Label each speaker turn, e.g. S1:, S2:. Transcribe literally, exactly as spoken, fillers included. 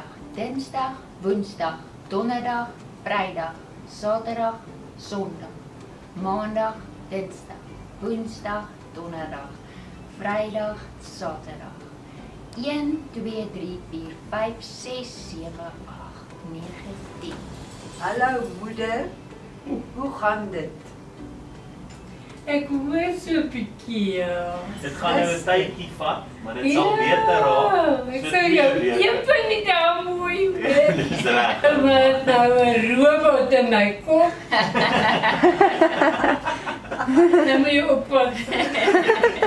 S1: dinsdag, woensdag, donderdag, vrijdag, zaterdag, zondag, maandag, dinsdag, woensdag, donderdag, vrijdag, zaterdag. een, twee, drie, vier, vijf, zes, zeven, acht, negen, tien.
S2: Hallo moeder, hoe gaan dit?
S3: Ek hoor so bietjie.
S4: Dit gaan nou 'n tydjie vat, maar dit sal beter raak.
S3: Ek sê jou, een punt nie daar mooi met.
S4: Dis reg.
S3: Wat nou 'n robot in my kop. Dan moet jy oppas.